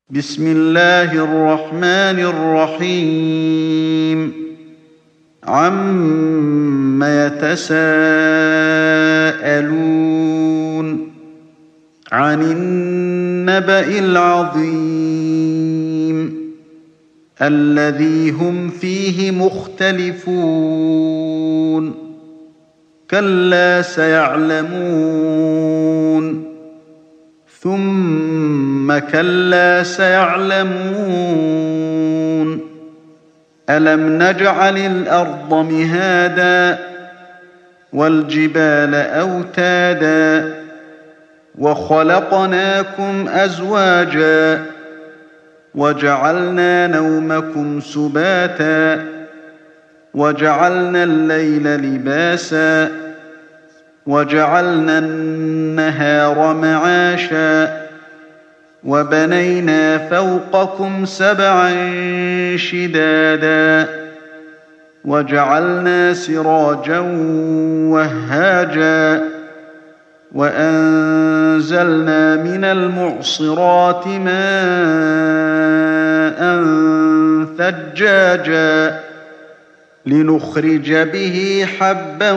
بسم الله الرحمن الرحيم عم يتساءلون عن النبأ العظيم الذي هم فيه مختلفون كلا سيعلمون ثم كلا سيعلمون ألم نجعل الأرض مهادا والجبال أوتادا وخلقناكم أزواجا وجعلنا نومكم سباتا وجعلنا الليل لباسا وجعلنا النهار معاشا وبنينا فوقكم سبعا شدادا وجعلنا سراجا وهاجا وأنزلنا من المعصرات ماء ثجاجا لنخرج به حبا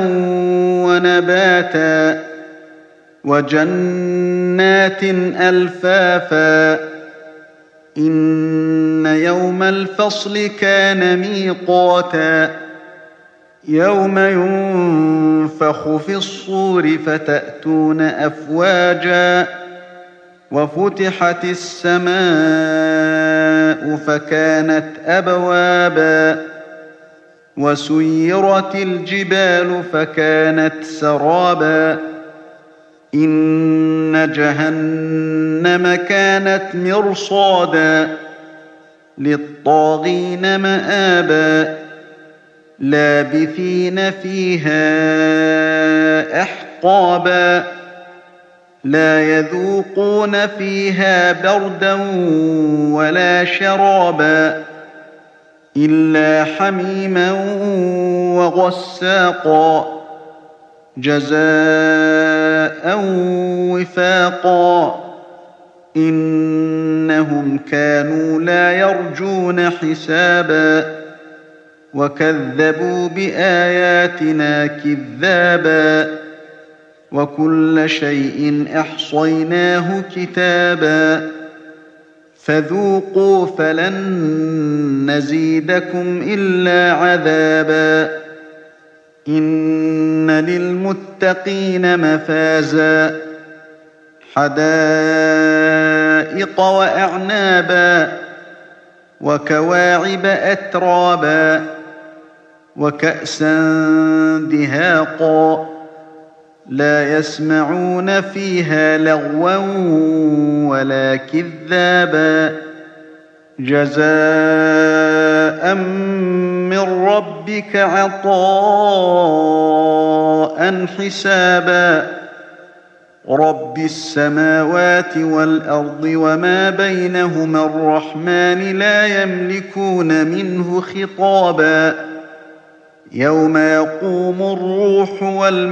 ونباتا وجنات ألفافا إن يوم الفصل كان ميقاتا يوم ينفخ في الصور فتأتون أفواجا وفتحت السماء فكانت أبوابا وسيرت الجبال فكانت سرابا إن جهنم كانت مرصادا للطاغين مآبا لابثين فيها أحقابا لا يذوقون فيها بردا ولا شرابا إلا حميما وغساقا جزاء وفاقا إنهم كانوا لا يرجون حسابا وكذبوا بآياتنا كذابا وكل شيء أحصيناه كتابا فذوقوا فلن نزيدكم إلا عذابا إن للمتقين مفازا حدائق وأعنابا وكواعب أترابا وكأسا دهاقا لا يسمعون فيها لغوا ولا كذابا جزاء من ربك عطاء حسابا رب السماوات والأرض وما بينهما الرحمن لا يملكون منه خطابا يوم يقوم الروح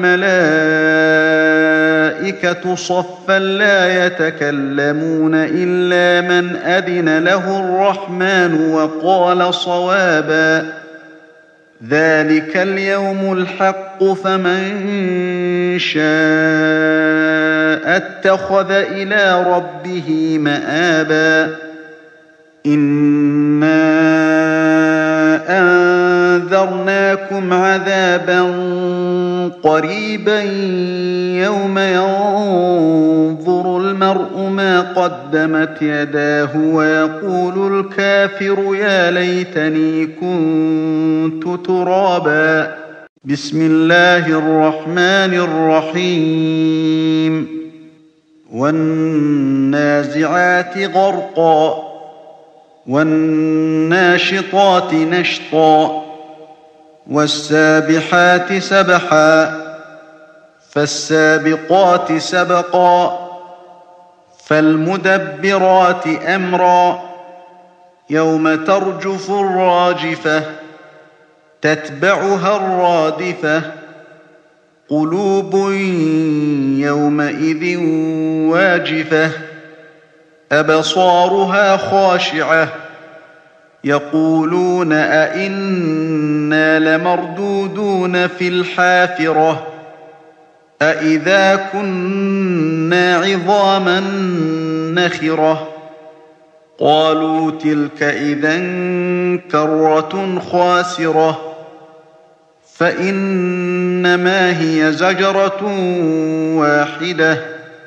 والملائكة صفا لا يتكلمون إلا من أذن له الرحمن وقال صوابا ذلك اليوم الحق فمن شاء اتخذ إلى ربه مآبا إنا أنذرناكم عذابا قريبا يوم ينظر المرء ما قدمت يداه ويقول الكافر يا ليتني كنت ترابا بسم الله الرحمن الرحيم والنازعات غرقا والناشطات نشطا والسابحات سبحا فالسابقات سبقا فالمدبرات أمرا يوم ترجف الراجفة تتبعها الرادفة قلوب يومئذ واجفة أبصارها خاشعة يقولون أئنا لمردودون في الحافرة أئذا كنا عظاما نخرة قالوا تلك إذا كرة خاسرة فإنما هي زجرة واحدة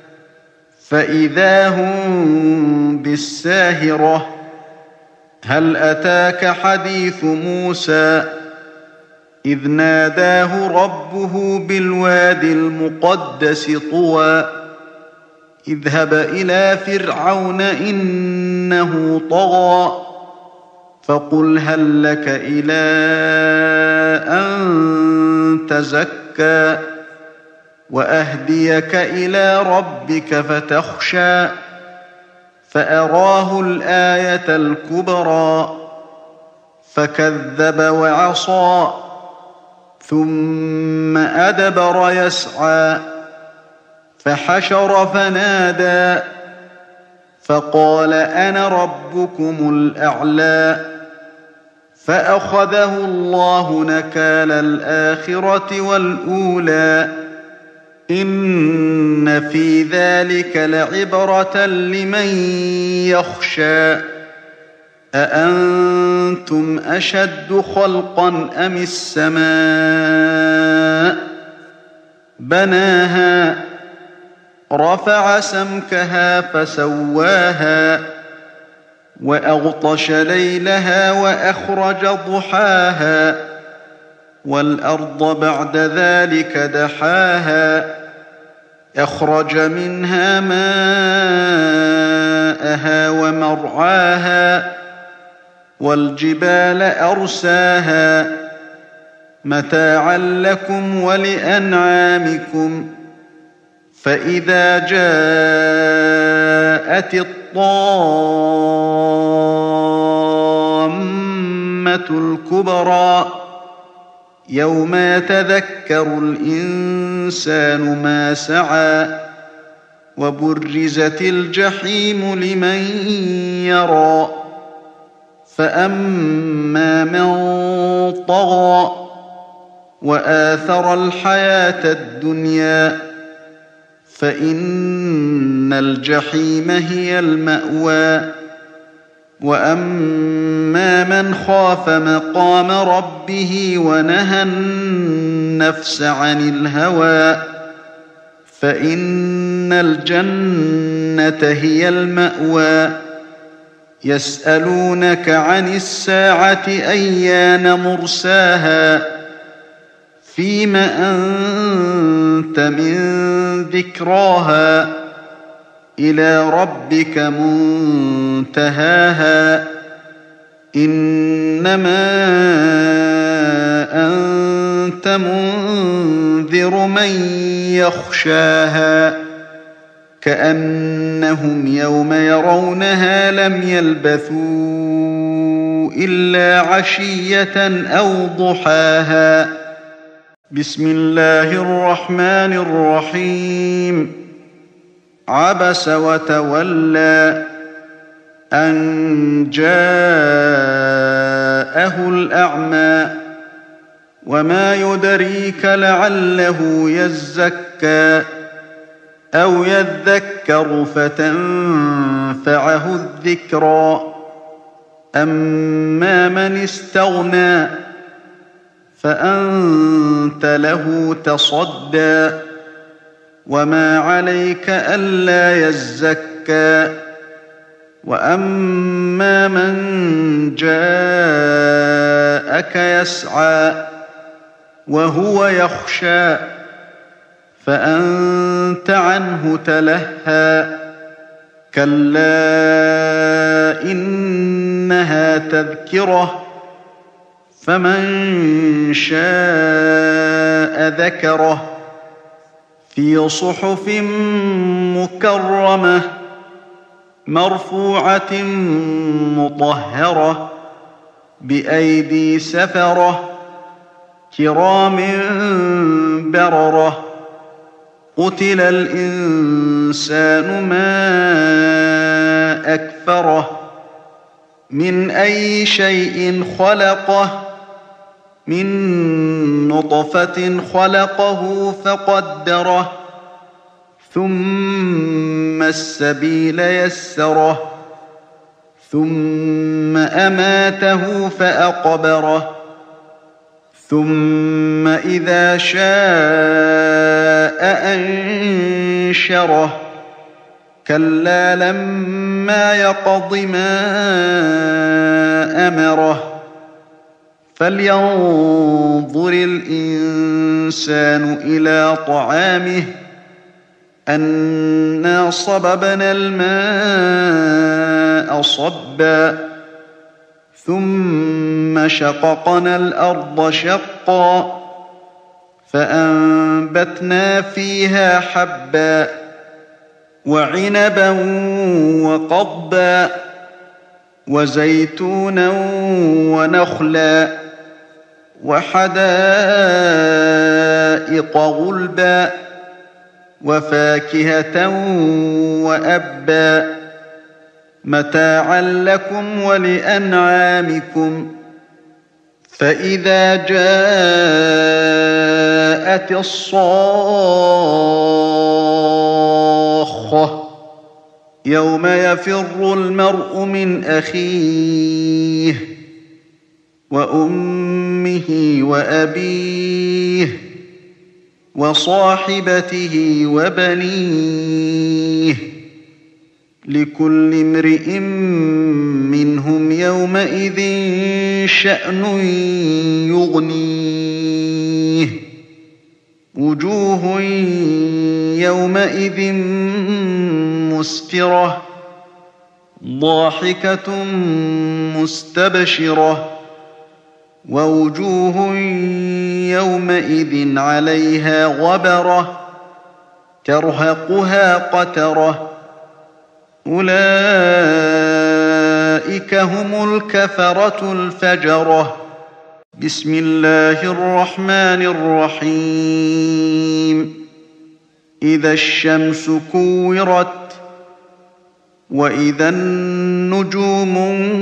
فإذا هم بالساهرة هل أتاك حديث موسى إذ ناداه ربه بالواد المقدس طوى اذهب إلى فرعون إنه طغى فقل هل لك إلى أن تزكى وأهديك إلى ربك فتخشى فأراه الآية الكبرى فكذب وعصى ثم أدبر يسعى فحشر فنادى فقال أنا ربكم الأعلى فأخذه الله نكال الآخرة والأولى إن في ذلك لعبرة لمن يخشى أأنتم أشد خلقا أم السماء بناها رفع سمكها فسواها وأغطش ليلها وأخرج ضحاها والأرض بعد ذلك دحاها أخرج منها ماءها ومرعاها والجبال أرساها متاعا لكم ولأنعامكم فإذا جاءت الطامة الكبرى يوم يتذكر الإنسان ما سعى وبرزت الجحيم لمن يرى فأما من طغى وآثر الحياة الدنيا فإن الجحيم هي المأوى وأما من خاف مقام ربه ونهى النفس عن الهوى فإن الجنة هي المأوى يسألونك عن الساعة أيان مرساها فيم أنت من ذكراها إلى ربك منتهاها إنما أنت منذر من يخشاها كأنهم يوم يرونها لم يلبثوا إلا عشية أو ضحاها بسم الله الرحمن الرحيم عبس وتولى أن جاءه الأعمى وما يدريك لعله يزكى أو يذكر فتنفعه الذكرى أما من استغنى فأنت له تصدى وما عليك ألا يزكى وأما من جاءك يسعى وهو يخشى فأنت عنه تلهى كلا إنها تذكرة فمن شاء ذكره في صحف مكرمة مرفوعة مطهرة بأيدي سفرة كرام بررة قتل الإنسان ما نفره من أي شيء خلقه من نطفة خلقه فقدره ثم السبيل يسره ثم أماته فأقبره ثم إذا شاء أنشره كلا لما يقض ما أمره فلينظر الإنسان إلى طعامه أنا صببنا الماء صبا ثم شققنا الأرض شقا فأنبتنا فيها حبا وعنبا وقضبا وزيتونا ونخلا وحدائق غلبا وفاكهة وأبا متاعا لكم ولأنعامكم فإذا جاءت الصاخة يوم يفر المرء من أخيه وأمه وأبيه وصاحبته وبنيه لكل امرئ منهم يومئذ شأن يغنيه وجوه يومئذ مسفرة ضاحكة مستبشرة ووجوه يومئذ عليها غبرة ترهقها قترة أولئك هم الكفرة الفجرة بسم الله الرحمن الرحيم إذا الشمس كورت وإذا النجوم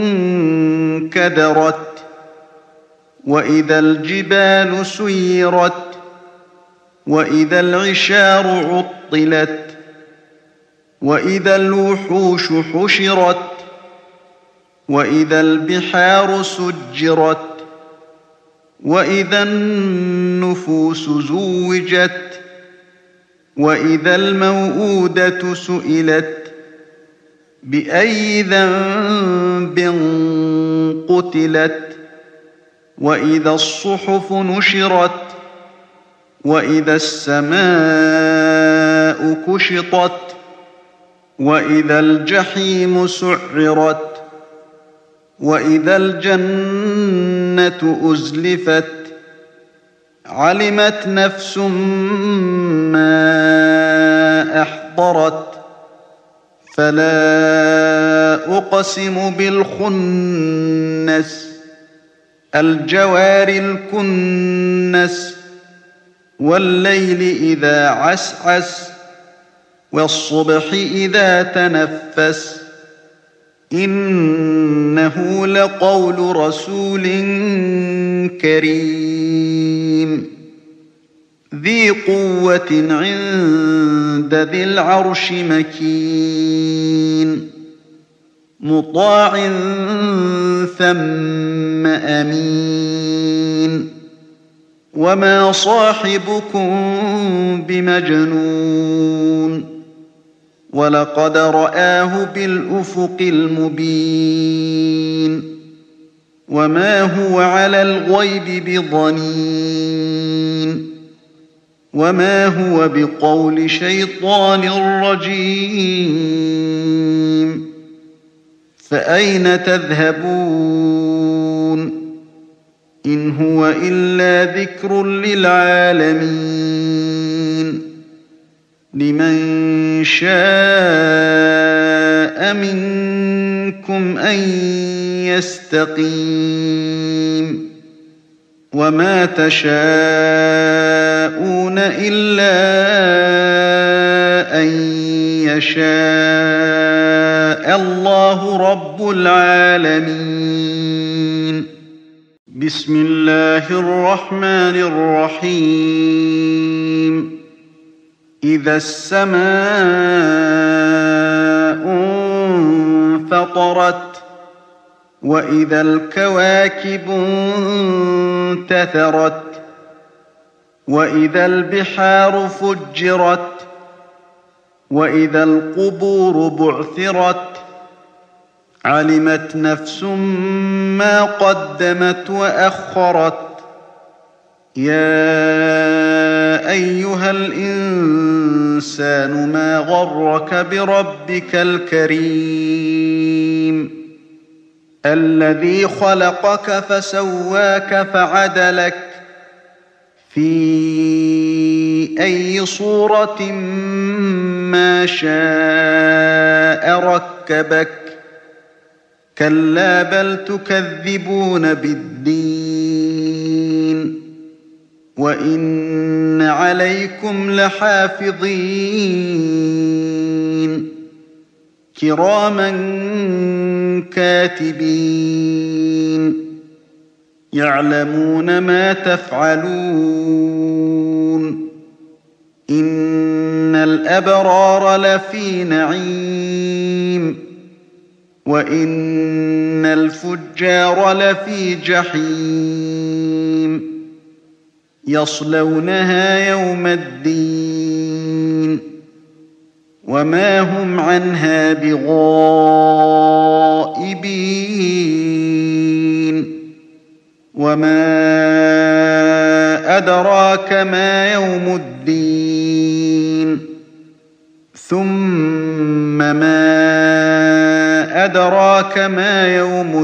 انكدرت وإذا الجبال سيرت وإذا العشار عطلت وإذا الوحوش حشرت وإذا البحار سجرت وإذا النفوس زوجت وإذا الموءودة سئلت بأي ذنب قتلت وإذا الصحف نشرت وإذا السماء كشطت وإذا الجحيم سعرت وإذا الجنة أزلفت علمت نفس ما أحضرت فلا أقسم بالخنس الجوار الكنس والليل إذا عسعس والصبح إذا تنفس إنه لقول رسول كريم ذي قوة عند ذي العرش مكين مطاع ثم أمين وما صاحبكم بمجنون ولقد رآه بالأفق المبين وما هو على الغيب بضنين وما هو بقول شيطان رجيم فأين تذهبون إن هو إلا ذكر للعالمين لمن شاء منكم أن يستقيم وما تشاءون إلا أن يشاء الله رب العالمين. بسم الله الرحمن الرحيم. إذا السماء انفطرت وإذا الكواكب انتثرت وإذا البحار فجرت وإذا القبور بعثرت علمت نفس ما قدمت وأخرت. يا أيها الإنسان ما غرك بربك الكريم الذي خلقك فسواك فعدلك في أي صورة ما شاء ركبك. كلا بل تكذبون بالدين وإن عليكم لحافظين كراما كاتبين يعلمون ما تفعلون. إن الأبرار لفي نعيم وإن الفجار لفي جحيم يصلونها يوم الدين وما هم عنها بغائبين. وما أدراك ما يوم الدين ثم ما أدراك ما يوم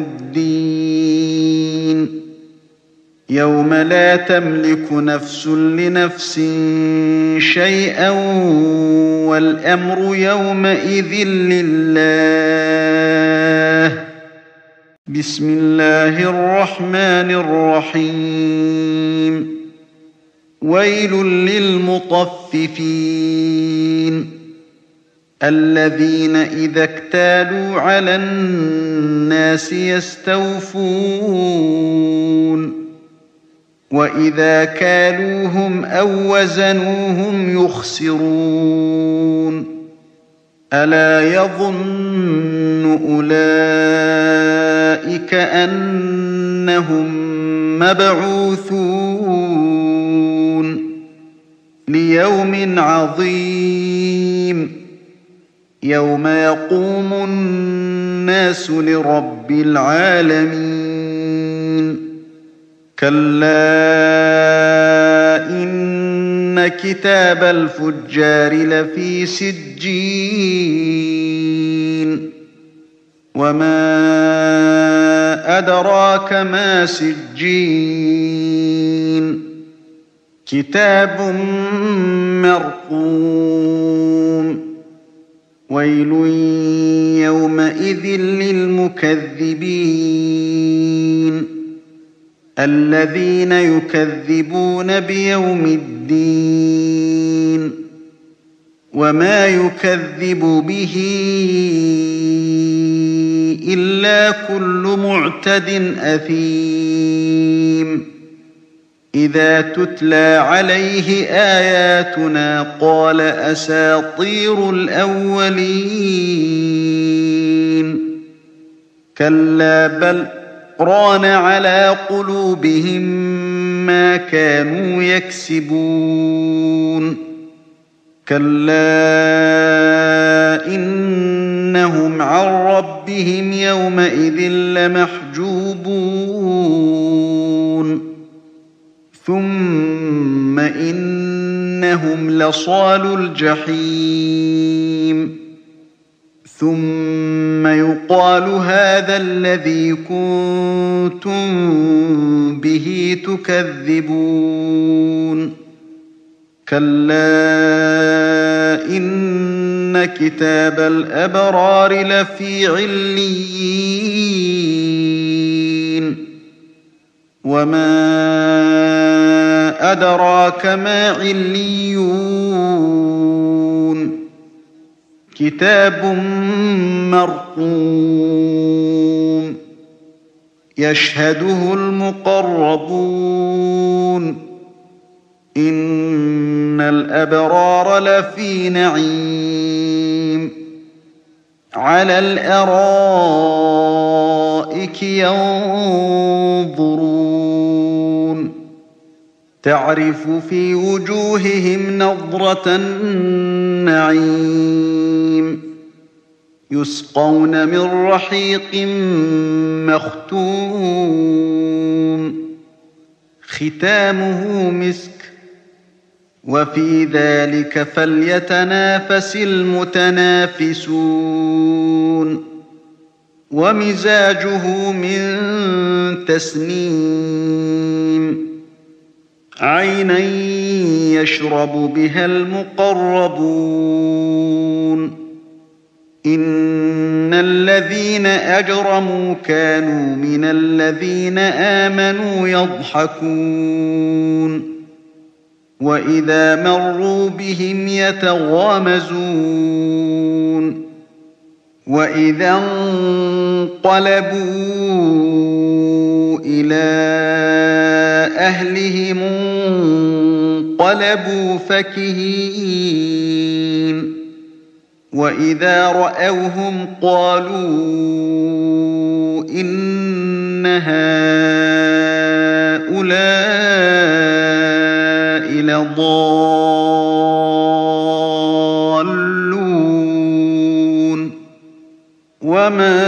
الدين يوم لا تملك نفس لنفس شيئا والأمر يومئذ لله. بسم الله الرحمن الرحيم. ويل للمطففين الذين إذا اكتالوا على الناس يستوفون وإذا كالوهم أو وزنوهم يخسرون. ألا يظن أولئك أنهم مبعوثون ليوم عظيم يوم يقوم الناس لرب العالمين. كلا إن كتاب الفجار لفي سجين وما أدراك ما سجين كتاب مرقوم. ويل يومئذ للمكذبين الذين يكذبون بيوم الدين وما يكذب به إلا كل معتد أثيم. إذا تتلى عليه آياتنا قال أساطير الأولين. كلا بل ران على قلوبهم ما كانوا يكسبون. كلا إنهم عن ربهم يومئذ لمحجوبون. ثم إنهم لصالو الجحيم ثم يقال هذا الذي كنتم به تكذبون. كلا إن كتاب الأبرار لفي عليين وما أدراك ما عليون كتاب مرقوم يشهده المقربون إن الأبرار لفي نعيم على الأرائك ينظرون تعرف في وجوههم نضرة النعيم يسقون من رحيق مختوم ختامه مسك وفي ذلك فليتنافس المتنافسون ومزاجه من تسنيم عينا يشرب بها المقربون إن الذين أجرموا كانوا من الذين آمنوا يضحكون وإذا مروا بهم يتغامزون وإذا انقلبوا إلى أهلهم انقلبوا فكهين وإذا رأوهم قالوا إن هؤلاء لضالون وما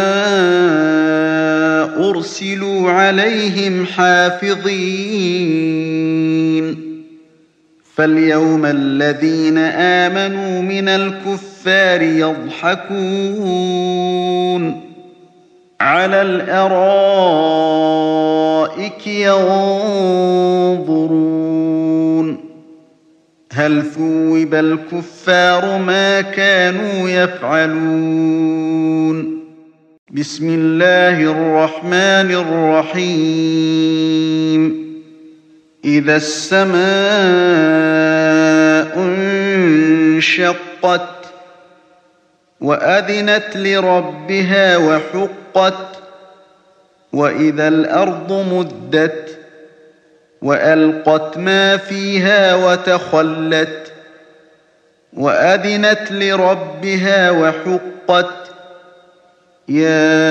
أرسلوا عليهم حافظين فاليوم الذين آمنوا من الكفار يضحكون على الأرائك ينظرون هل ثوب الكفار ما كانوا يفعلون بسم الله الرحمن الرحيم إذا السماء انشقت وأذنت لربها وحقت وإذا الأرض مدت وألقت ما فيها وتخلت وأذنت لربها وحقت يا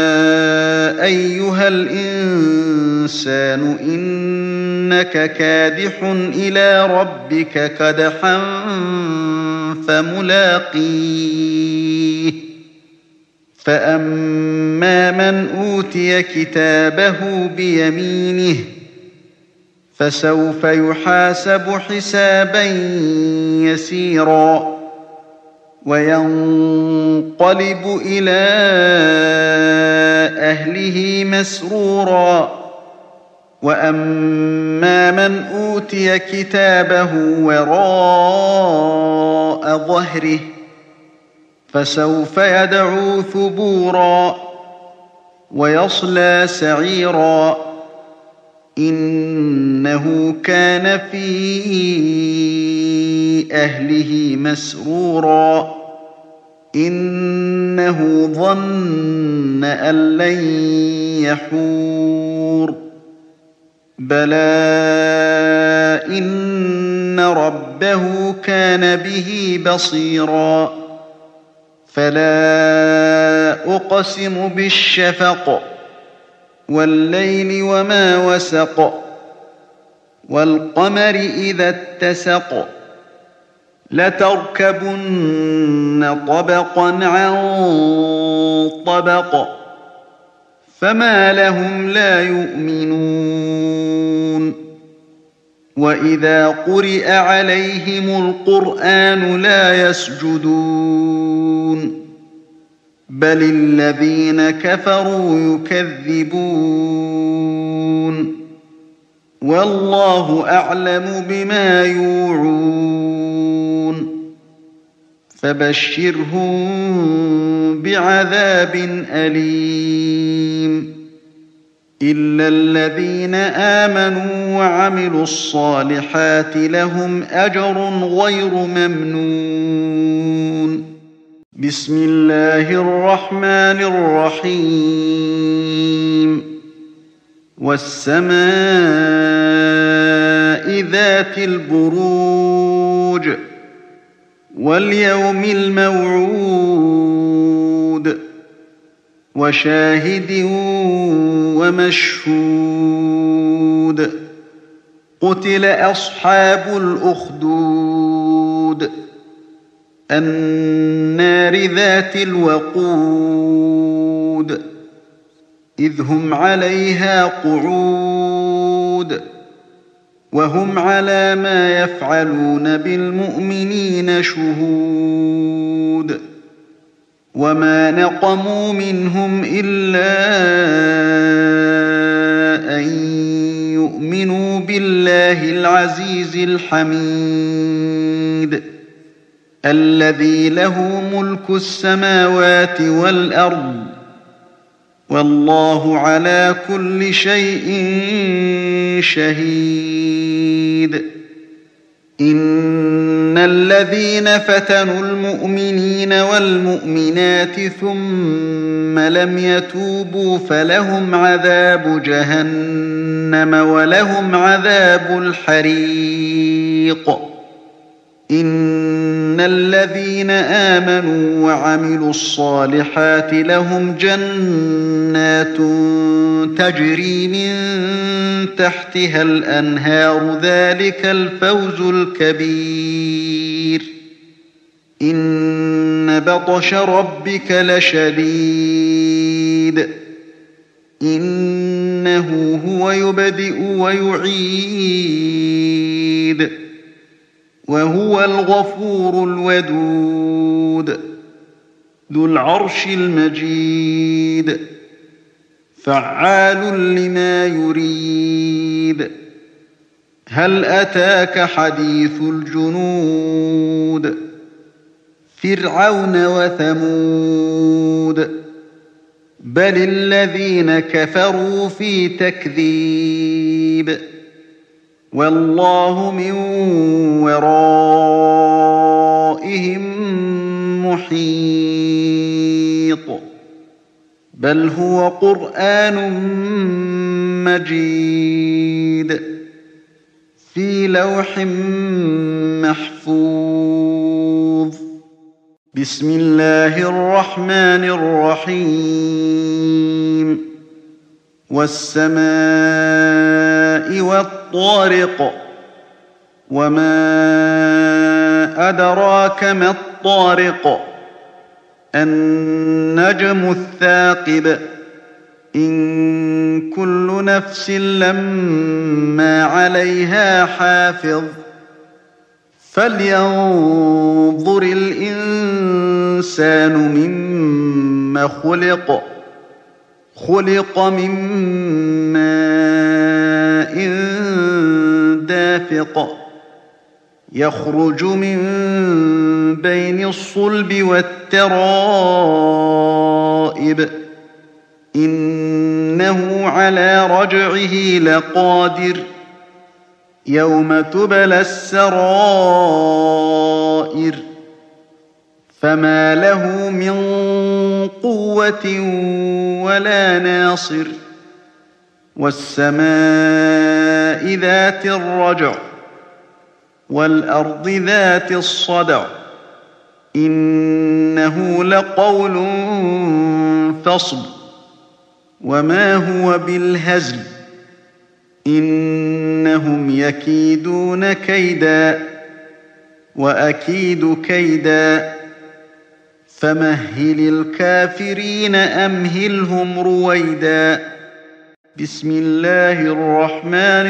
أيها الإنسان إنك كادح إلى ربك كدحا فملاقيه فأما من أوتي كتابه بيمينه فسوف يحاسب حسابا يسيرا وينقلب إلى أهله مسرورا وأما من أوتي كتابه وراء ظهره فسوف يدعو ثبورا ويصلى سعيرا إنه كان في أهله مسرورا إنه ظن أن لن يحور بلى إن ربه كان به بصيرا فلا أقسم بالشفق والليل وما وسق والقمر إذا اتسق لتركبن طبقا عن طبق فما لهم لا يؤمنون وإذا قرئ عليهم القرآن لا يسجدون بل الذين كفروا يكذبون والله أعلم بما يوعون فبشرهم بعذاب أليم إلا الذين آمنوا وعملوا الصالحات لهم أجر غير ممنون بسم الله الرحمن الرحيم والسماء ذات البروج واليوم الموعود وشاهد ومشهود قتل أصحاب الأخدود النار ذات الوقود إذ هم عليها قعود وهم على ما يفعلون بالمؤمنين شهود وما نقموا منهم إلا أن يؤمنوا بالله العزيز الحميد الذي له ملك السماوات والأرض والله على كل شيء شهيد إن الذين فتنوا المؤمنين والمؤمنات ثم لم يتوبوا فلهم عذاب جهنم ولهم عذاب الحريق إن الذين آمنوا وعملوا الصالحات لهم جنات تجري من تحتها الأنهار ذلك الفوز الكبير إن بطش ربك لشديد إنه هو يبدئ ويعيد وهو الغفور الودود ذو العرش المجيد فعال لما يريد هل أتاك حديث الجنود فرعون وثمود بل الذين كفروا في تكذيب والله من ورائهم محيط بل هو قرآن مجيد في لوح محفوظ بسم الله الرحمن الرحيم والسماء والطارق وما أدراك ما الطارق النجم الثاقب إن كل نفس لما عليها حافظ فلينظر الإنسان مما خلق من ماء دافق يخرج من بين الصلب والترائب إنه على رجعه لقادر يوم تبلى السرائر فما له من قوة ولا ناصر والسماء ذات الرجع والأرض ذات الصدع إنه لقول فصل وما هو بالهزل إنهم يكيدون كيدا وأكيد كيدا فمهل الكافرين أمهلهم رويدا بسم الله الرحمن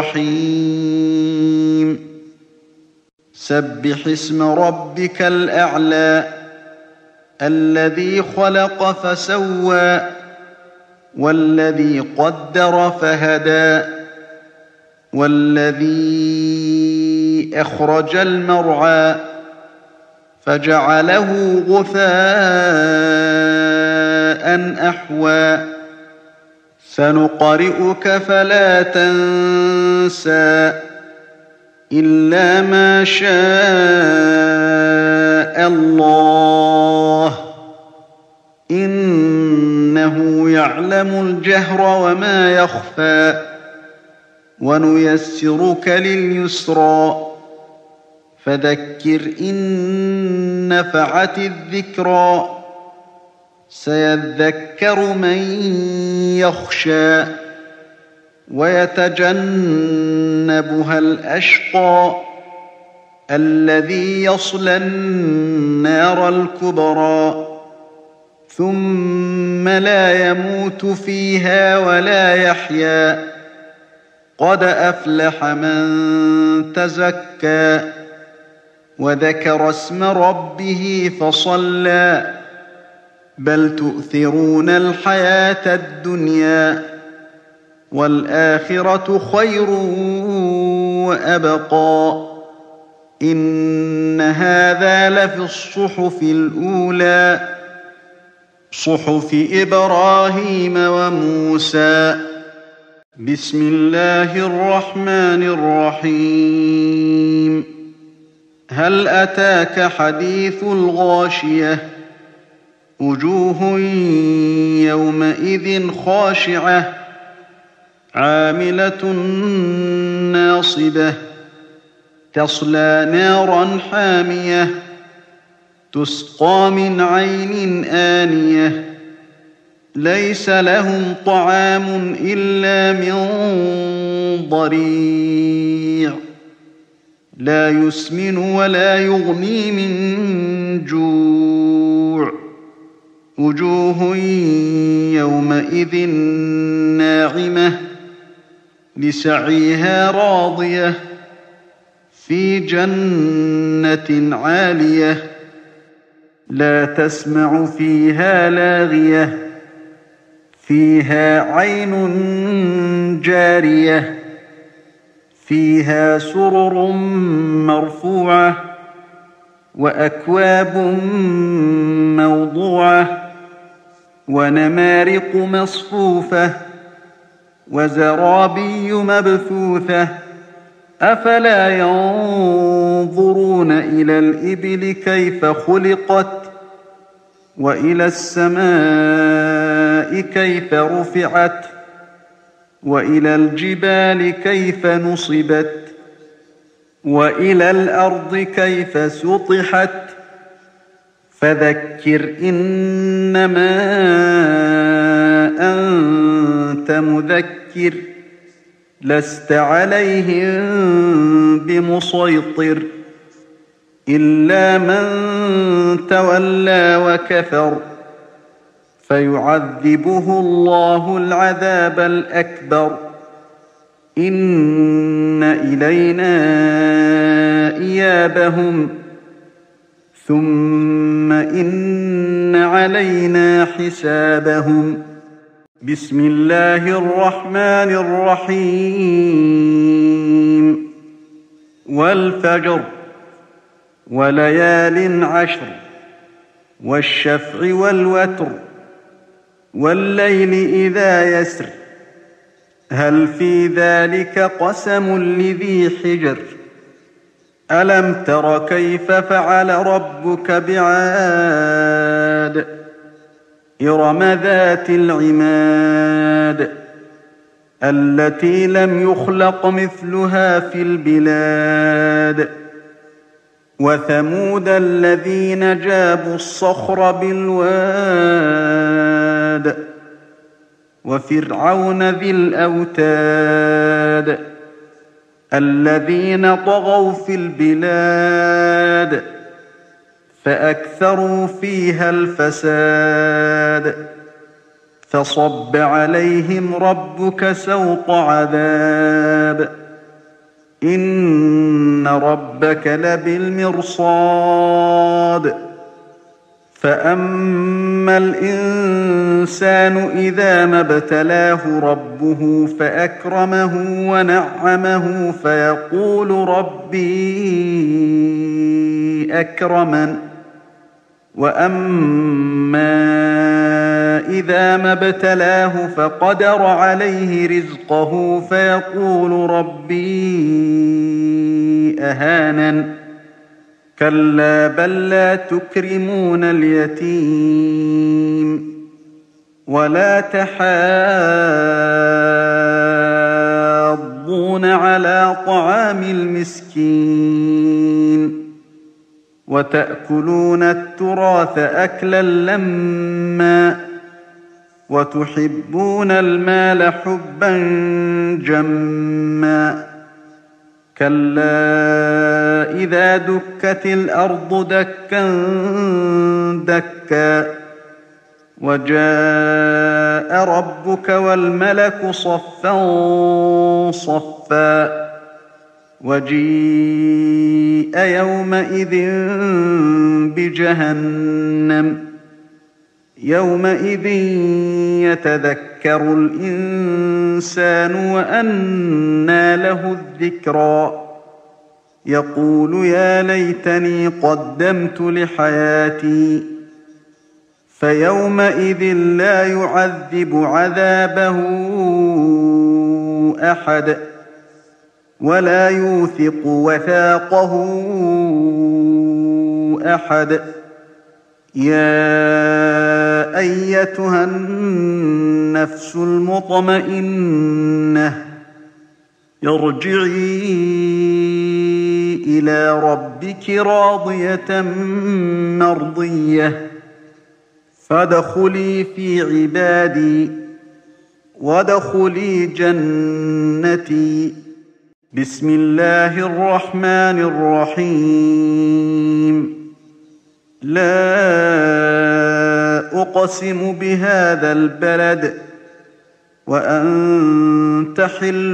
الرحيم سبح اسم ربك الأعلى الذي خلق فسوى والذي قدر فهدى والذي أخرج المرعى فجعله غثاء أحوى سنقرئك فلا تنسى إلا ما شاء الله إنه يعلم الجهر وما يخفى ونيسرك لليسرى فذكر إن نفعت الذكرى سيذكر من يخشى ويتجنبها الأشقى الذي يصلى النار الكبرى ثم لا يموت فيها ولا يحيا قد أفلح من تزكى وذكر اسم ربه فصلى بل تؤثرون الحياة الدنيا والآخرة خير وأبقى إن هذا لفي الصحف الأولى صحف إبراهيم وموسى بسم الله الرحمن الرحيم هل أتاك حديث الغاشية وجوه يومئذ خاشعة عاملة ناصبة تصلى نارا حامية تسقى من عين آنية ليس لهم طعام إلا من ضريع لا يسمن ولا يغني من جوع وجوه يومئذ ناعمة لسعيها راضية في جنة عالية لا تسمع فيها لاغية فيها عين جارية فيها سرر مرفوعة وأكواب موضوعة ونمارق مصفوفة وزرابي مبثوثة أفلا ينظرون إلى الإبل كيف خلقت وإلى السماء كيف رفعت وإلى الجبال كيف نصبت وإلى الأرض كيف سطحت فذكر إنما أنت مذكر لست عليهم بمسيطر إلا من تولى وكفر فيعذبه الله العذاب الأكبر إن إلينا إيابهم ثم إن علينا حسابهم بسم الله الرحمن الرحيم والفجر وليال عشر والشفع والوتر والليل إذا يسر هل في ذلك قسم لذي حجر ألم تر كيف فعل ربك بعاد إرم ذات العماد التي لم يخلق مثلها في البلاد وثمود الذين جابوا الصخر بالواد وفرعون ذي الأوتاد الذين طغوا في البلاد فأكثروا فيها الفساد فصب عليهم ربك سوط عذاب إن ربك لبالمرصاد فأما الإنسان إذا ما ابتلاه ربه فأكرمه ونعمه فيقول ربي أكرمن وأما إذا ما ابتلاه فقدر عليه رزقه فيقول ربي أهانن كلا بل لا تكرمون اليتيم ولا تحاضون على طعام المسكين وتأكلون التراث أكلا لما وتحبون المال حبا جما كلا إذا دكت الأرض دكا دكا وجاء ربك والملك صفا صفا وجيء يومئذ بجهنم يومئذ يتذكر الإنسان وأنى له الذكرى يقول يا ليتني قدمت لحياتي فيومئذ لا يعذب عذابه أحد ولا يوثق وثاقه أحد يا أيتها النفس المطمئنة ارجعي إلى ربك راضية مرضية فادخلي في عبادي وادخلي جنتي بسم الله الرحمن الرحيم لا أقسم بهذا البلد وأنت حل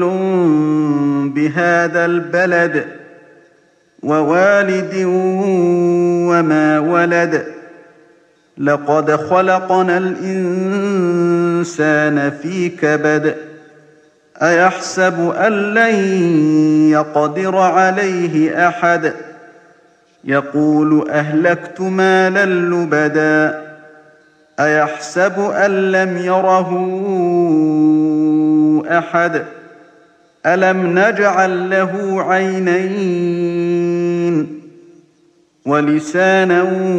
بهذا البلد ووالد وما ولد لقد خلقنا الإنسان في كبد أيحسب أن لن يقدر عليه أحد يقول أهلكت مالا لبدا أيحسب أن لم يره أحد ألم نجعل له عينين ولسانا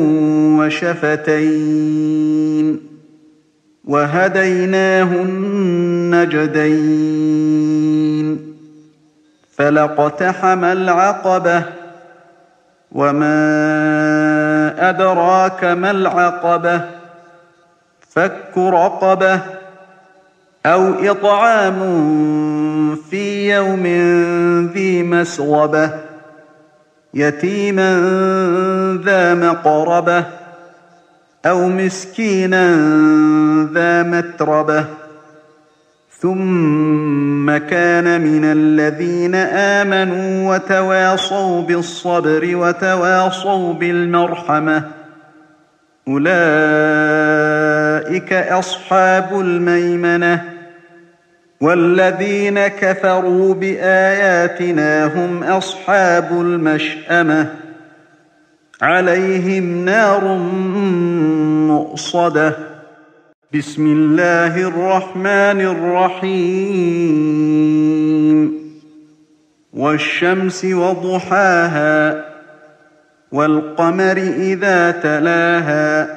وشفتين وهديناه النجدين فلاقتحم العقبة وما أدراك ما العقبة فك رقبة أو إطعام في يوم ذي مسغبة يتيما ذا مقربة أو مسكينا ذا متربة ثم كان من الذين آمنوا وتواصوا بالصبر وتواصوا بالمرحمة أولئك أصحاب الميمنة والذين كفروا بآياتنا هم أصحاب المشأمة عليهم نار مؤصدة بسم الله الرحمن الرحيم والشمس وضحاها والقمر إذا تلاها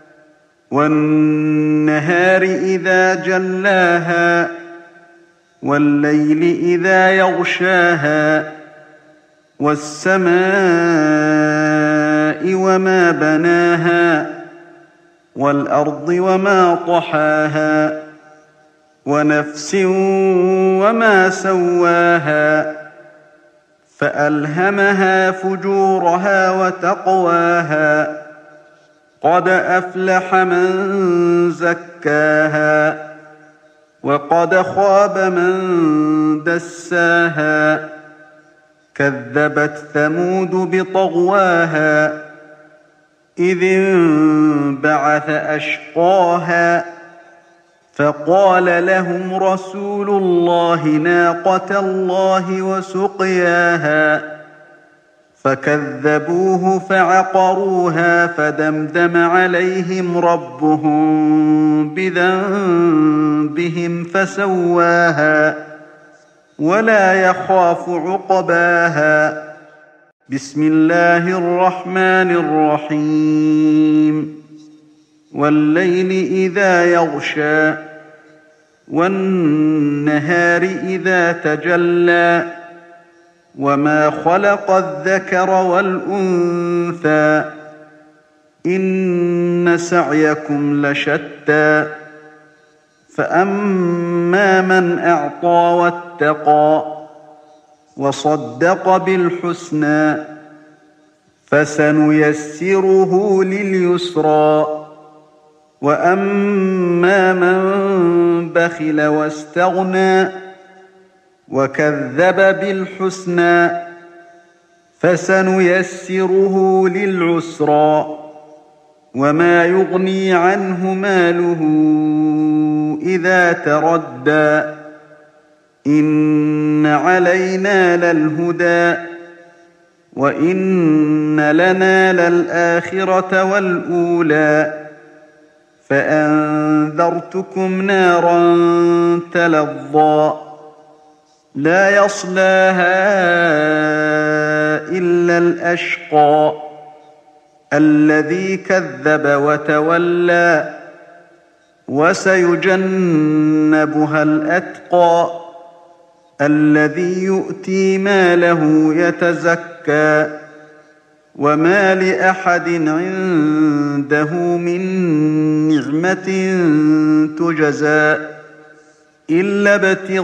والنهار إذا جلاها والليل إذا يغشاها والسماء وما بناها والأرض وما طحاها ونفس وما سواها فألهمها فجورها وتقواها قد أفلح من زكاها وقد خاب من دساها كذبت ثمود بطغواها إذ انبعث أشقاها فقال لهم رسول الله ناقة الله وسقياها فكذبوه فعقروها فدمدم عليهم ربهم بذنبهم فسواها ولا يخاف عقباها. بسم الله الرحمن الرحيم. والليل إذا يغشى والنهار إذا تجلى وما خلق الذكر والأنثى إن سعيكم لشتى فأما من أعطى واتقى وصدق بالحسنى فسنيسره لليسرى وأما من بخل واستغنى وكذب بالحسنى فسنيسره للعسرى وما يغني عنه ماله إذا تردى إن علينا للهدى وإن لنا للآخرة والأولى فأنذرتكم نارا تلظى لا يصلاها إلا الأشقى الذي كذب وتولى وسيجنبها الأتقى الذي يؤتي ماله يتزكى وما لأحد عنده من نعمة تجزى إلا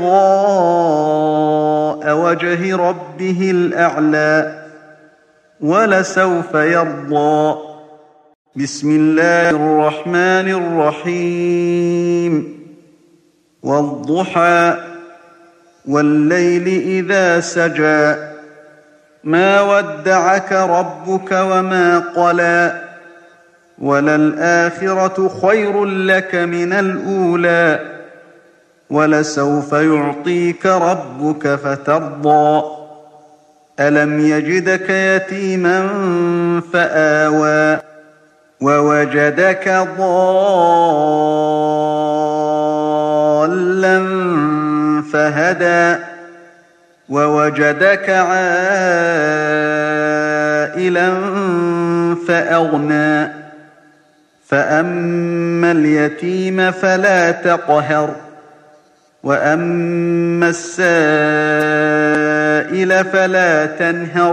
ابتغاء وجه ربه الأعلى ولسوف يرضى. بسم الله الرحمن الرحيم. والضحى والليل إذا سجى ما ودعك ربك وما قلى وللآخرة خير لك من الأولى ولسوف يعطيك ربك فترضى ألم يجدك يتيما فآوى ووجدك ضالا فهدى ووجدك عائلا فأغنى فأما اليتيم فلا تقهر وأما السائل فلا تنهر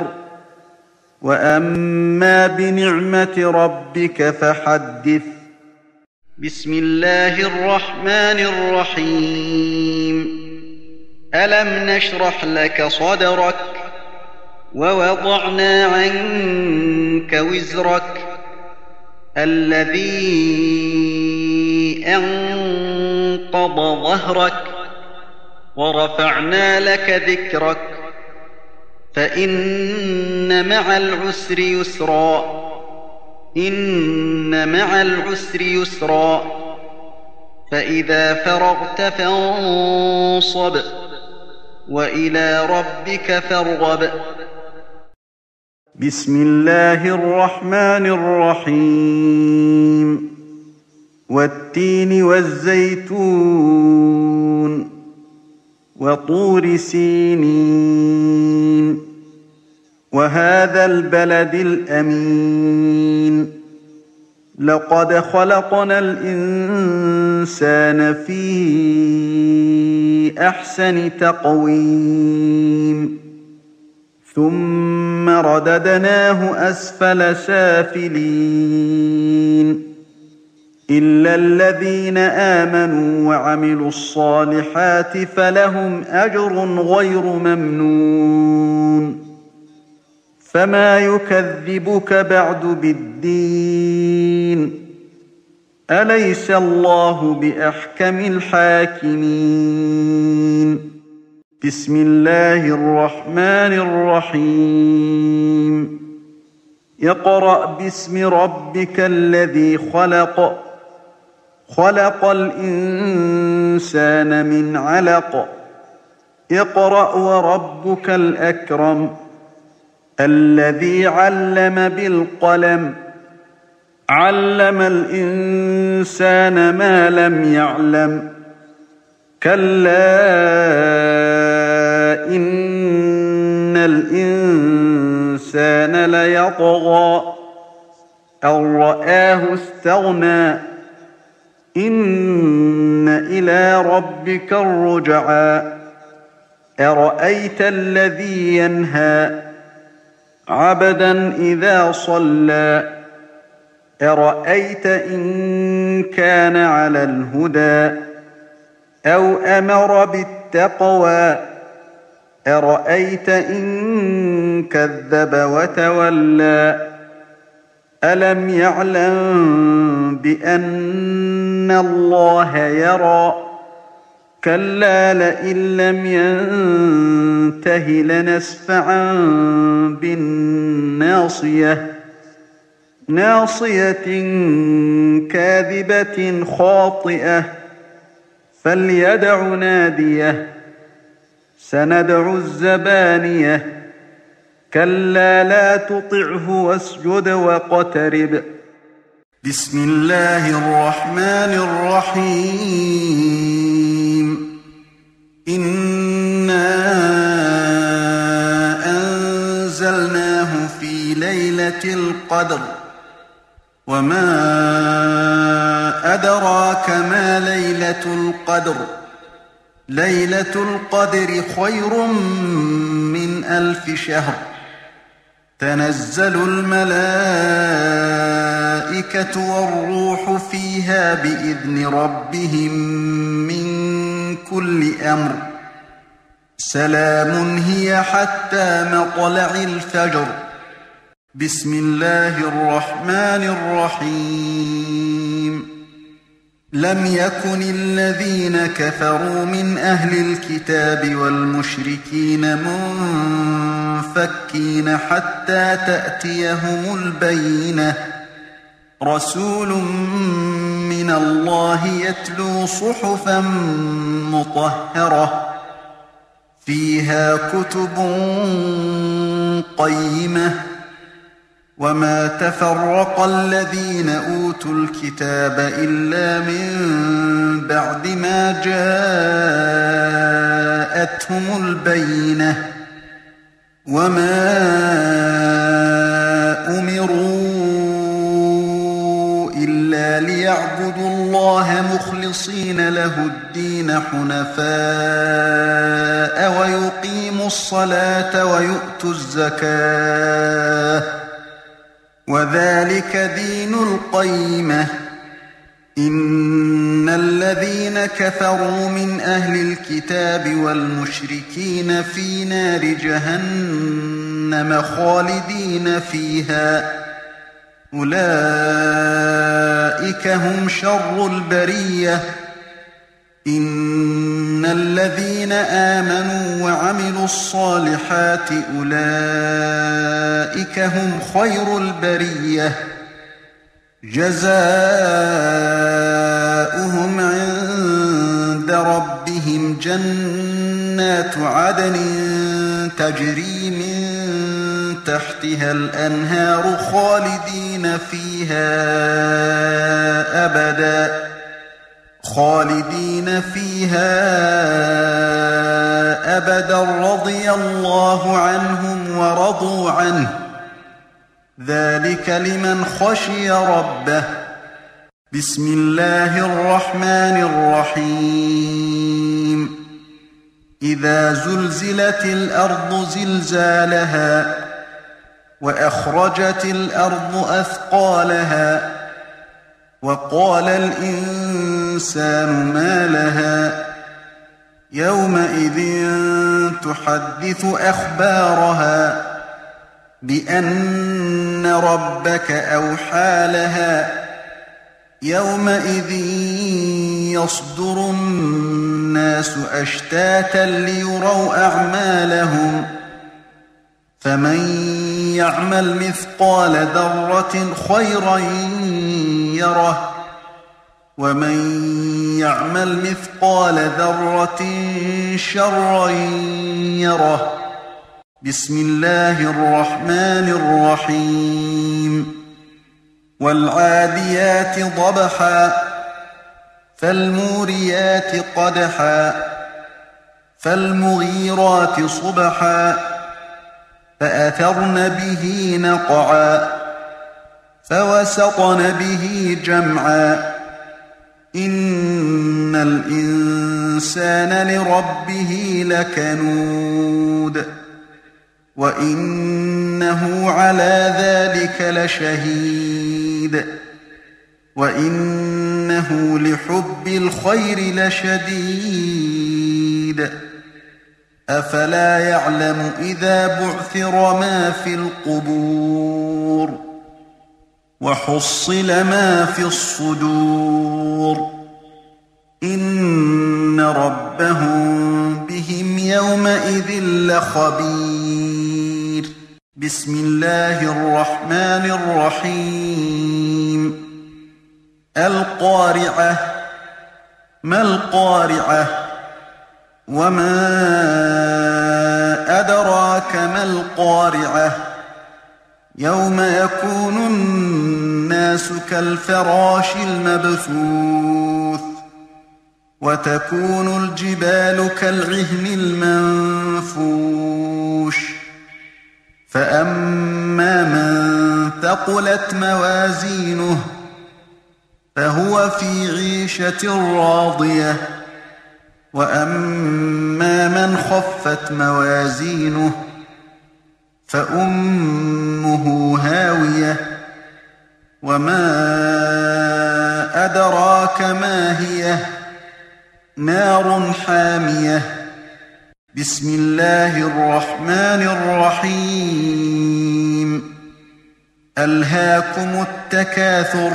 وأما بنعمة ربك فحدث. بسم الله الرحمن الرحيم. ألم نشرح لك صدرك ووضعنا عنك وزرك الذي أنقض ظهرك ورفعنا لك ذكرك فإن مع العسر يسرا إن مع العسر يسرا فإذا فرغت فانصب وإلى ربك فارغب. بسم الله الرحمن الرحيم. والتين والزيتون وطور سينين وهذا البلد الأمين لقد خلقنا الإنسان في أحسن تقويم ثم رددناه أسفل سافلين إلا الذين آمنوا وعملوا الصالحات فلهم أجر غير ممنون. فما يكذبك بعد بالدين أليس الله بأحكم الحاكمين. بسم الله الرحمن الرحيم. اقرأ باسم ربك الذي خلق خلق الإنسان من علق اقرأ وربك الأكرم الذي علم بالقلم علم الإنسان ما لم يعلم كلا إن الإنسان ليطغى أن رآه استغنى إن إلى ربك الرجعى أرأيت الذي ينهى عبدا إذا صلى أرأيت إن كان على الهدى أو أمر بالتقوى أرأيت إن كذب وتولى ألم يعلم بأن الله يرى كلا لئن لم ينته لنسفعا بالناصية ناصية كاذبة خاطئة فليدع ناديه سندع الزبانية كلا لا تطعه واسجد واقترب بسم الله الرحمن الرحيم إنا أنزلناه في ليلة القدر وما أدراك ما ليلة القدر ليلة القدر خير من 1000 شهر تنزل الملائكة والروح فيها بإذن ربهم من كل أمر سلام هي حتى مطلع الفجر بسم الله الرحمن الرحيم لم يكن الذين كفروا من أهل الكتاب والمشركين منفكين حتى تأتيهم البينة رسول من الله يتلو صحفا مطهرة فيها كتب قيمة وما تفرق الذين أوتوا الكتاب إلا من بعد ما جاءتهم البينة وما أمروا إلا ليعبدوا الله مخلصين له الدين حنفاء ويقيموا الصلاة ويؤتوا الزكاة وذلك دين القيمة إن الذين كفروا من أهل الكتاب والمشركين في نار جهنم خالدين فيها أولئك هم شر البرية إن الذين آمنوا وعملوا الصالحات أولئك هم خير البرية جزاؤهم عند ربهم جنات عدن تجري من تحتها الأنهار خالدين فيها أبدا رضي الله عنهم ورضوا عنه ذلك لمن خشي ربه بسم الله الرحمن الرحيم إذا زلزلت الأرض زلزالها وأخرجت الأرض أثقالها وقال الإنسان ما لها يومئذ تحدث أخبارها بأن ربك أوحى لها يومئذ يصدر الناس أشتاتا ليروا أعمالهم فمن يعمل مثقال ذرة خيرا يره ومن يعمل مثقال ذرة شرا يره بسم الله الرحمن الرحيم والعاديات ضبحا فالموريات قدحا فالمغيرات صبحا فأثرن به نقعا فوسطن به جمعا إن الإنسان لربه لكنود وإنه على ذلك لشهيد وإنه لحب الخير لشديد أفلا يعلم إذا بعثر ما في القبور وحصل ما في الصدور إن ربهم بهم يومئذ لخبير بسم الله الرحمن الرحيم القارعة ما القارعة وما أدراك ما القارعة يوم يكون الناس كالفراش المبثوث وتكون الجبال كالعهن المنفوش فأما من ثقلت موازينه فهو في عيشة راضية وأما من خفت موازينه فأمه هاوية وما أدراك ما هي نار حامية بسم الله الرحمن الرحيم ألهاكم التكاثر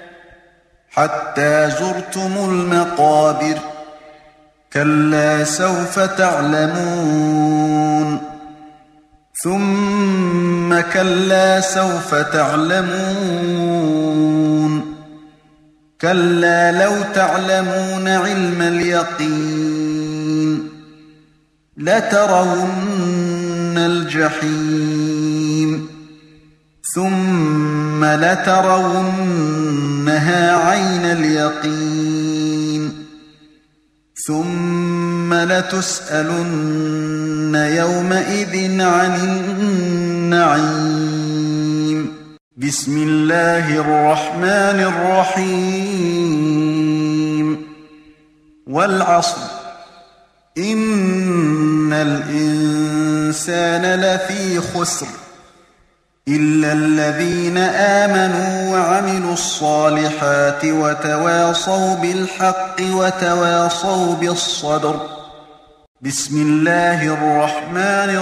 حتى زرتم المقابر كلا سوف تعلمون ثم كلا سوف تعلمون كلا لو تعلمون علم اليقين لترون الجحيم ثم لترونها عين اليقين ثم لتسألن يومئذ عن النعيم بسم الله الرحمن الرحيم والعصر إن الإنسان لفي خسر إلا الذين آمنوا وعملوا الصالحات وتواصوا بالحق وتواصوا بالصبر بسم الله الرحمن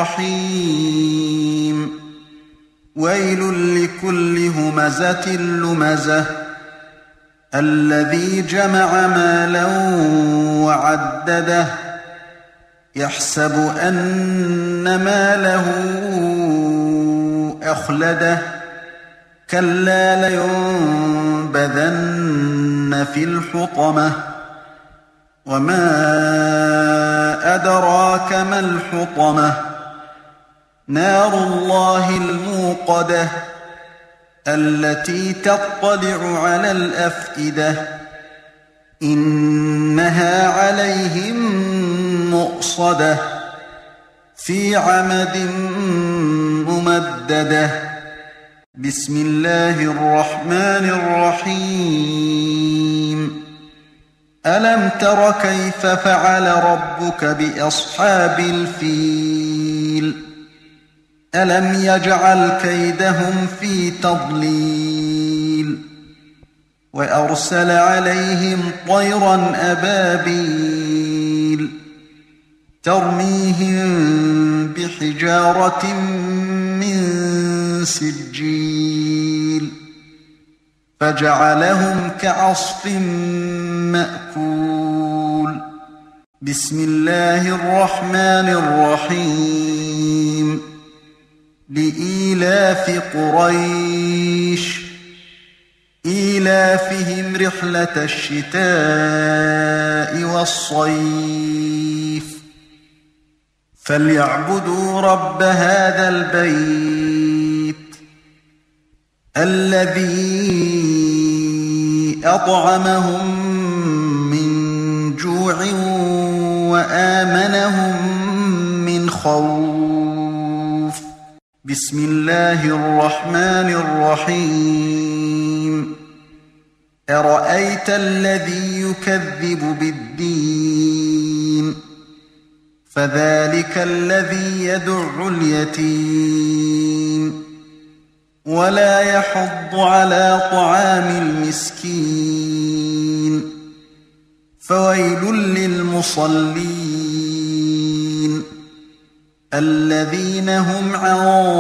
الرحيم ويل لكل همزة لمزة الذي جمع مالا وعدده يحسب أن ماله أخلده كلا لينبذن في الحطمة وما أدراك ما الحطمة نار الله الموقدة التي تطلع على الأفئدة إنها عليهم مؤصدة في عمد ممددة بسم الله الرحمن الرحيم ألم تر كيف فعل ربك بأصحاب الفيل ألم يجعل كيدهم في تضليل وأرسل عليهم طيرا أبابيل ترميهم بحجارة من سجيل فجعلهم كعصف مأكول بسم الله الرحمن الرحيم لإيلاف قريش إيلافهم رحلة الشتاء والصيف فليعبدوا رب هذا البيت الذي أطعمهم من جوع وآمنهم من خوف. بسم الله الرحمن الرحيم. أرأيت الذي يكذب بالدين فذلك الذي يدع اليتيم ولا يحض على طعام المسكين فويل للمصلين الذين هم عن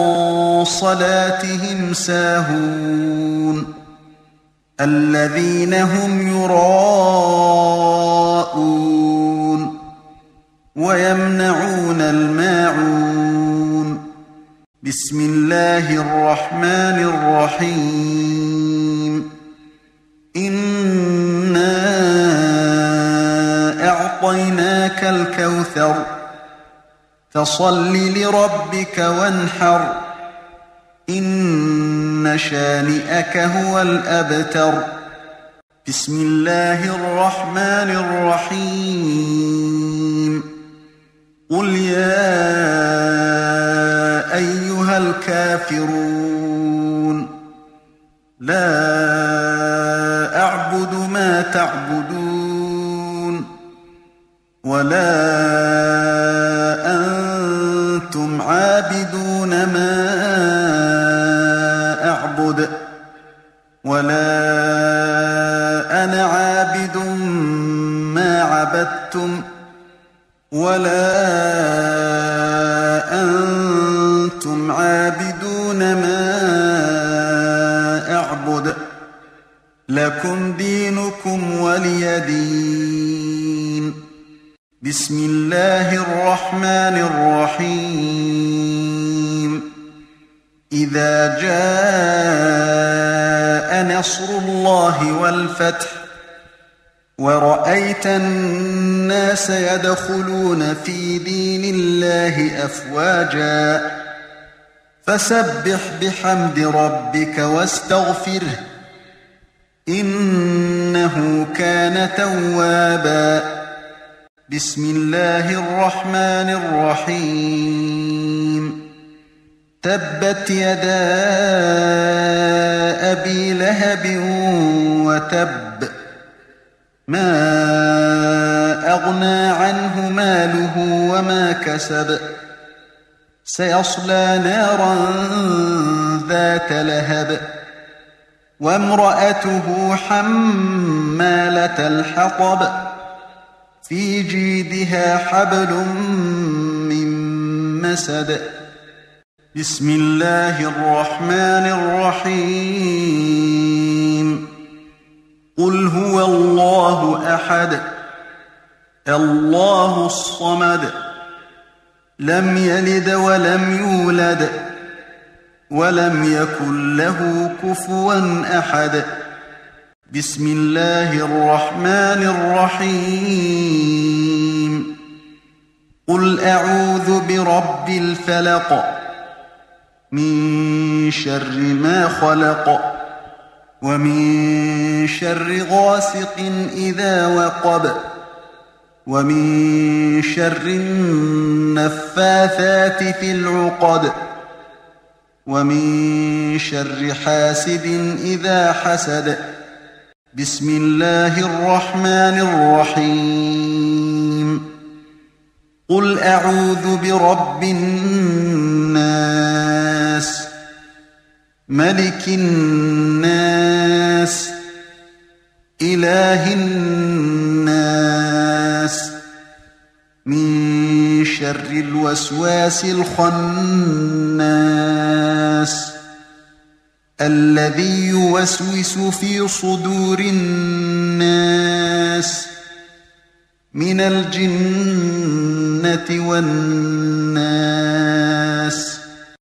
صلاتهم ساهون الذين هم يراءون ويمنعون الماعون. بسم الله الرحمن الرحيم. إنا أعطيناك الكوثر فصل لربك وانحر إن شانئك هو الأبتر. بسم الله الرحمن الرحيم. قل يا أيها الكافرون لا أعبد ما تعبدون ولا أنتم عابدون ما أعبد ولا أنا عابد ما عبدتم ولا أنتم عابدون ما أعبد لكم دينكم ولي دين. بسم الله الرحمن الرحيم. إذا جاء نصر الله والفتح ورأيت الناس يدخلون في دين الله أفواجا فسبح بحمد ربك واستغفره إنه كان توابا. بسم الله الرحمن الرحيم. تبت يدا أبي لهب وتب ما أغنى عنه ماله وما كسب سيصلى نارا ذات لهب وامرأته حمالة الحطب في جيدها حبل من مسد. بسم الله الرحمن الرحيم. قل هو الله أحد الله الصمد لم يلد ولم يولد ولم يكن له كفوا أحد. بسم الله الرحمن الرحيم. قل أعوذ برب الفلق من شر ما خلق ومن شر غاسق إذا وقب ومن شر النفاثات في العقد ومن شر حاسد إذا حسد. بسم الله الرحمن الرحيم. قل أعوذ برب الناس ملك الناس إله الناس من شر الوسواس الخناس الذي يوسوس في صدور الناس من الجنة والناس.